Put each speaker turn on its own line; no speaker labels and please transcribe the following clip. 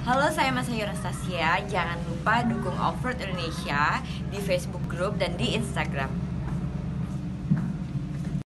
Halo, saya Masayu Anastasia. Jangan lupa dukung Offroad Indonesia di Facebook Group dan di Instagram.